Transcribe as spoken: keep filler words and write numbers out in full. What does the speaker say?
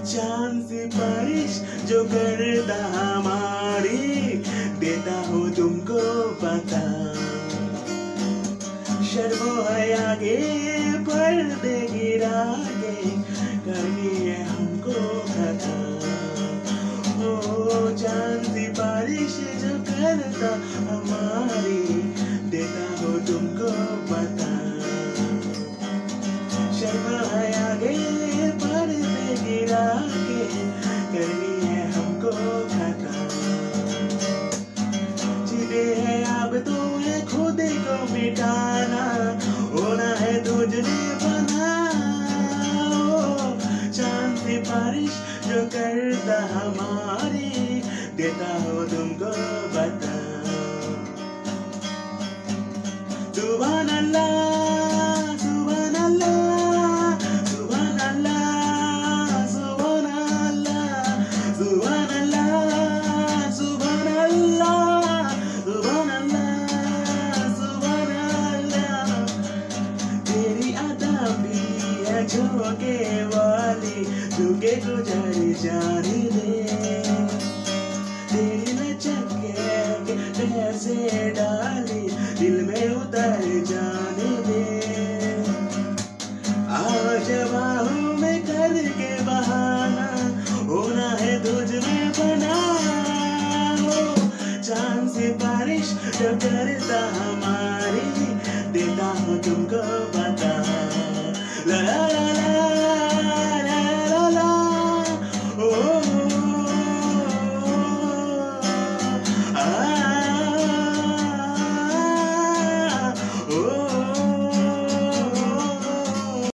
चांद सिफारिश जो करता हमारी, देता हूँ तुमको पता। शर्मो है आगे पर्दे गिरा के, करनी है हमको खता। ओ चांद सिफारिश जो करता हमारी, देता हूँ तुमको पता। शर्मा है आगे पर्दे गिरा के, करनी है हमको खता। जिदे है अब तो है खुद को मिटाना, होना है तुझने बना। ओ चांद सिफारिश जो करता हमारी, देता हो तुमको बता। सुभान अल्लाह सुभान अल्लाह सुभान अल्लाह सुभान अल्लाह सुभान अल्लाह सुभान अल्लाह सुभान अल्लाह सुभान अल्लाह। तेरी अदा भी है झोंके वाली, झुके गुजर जाने दे। तेरी लचक के कैसे डाली, दिल में उतर जाने दे। आज बाहों में करके बहाना, होना है तुझ में बना। हो चांद सिफारिश जो करता हमारी, देता हूँ तुमको।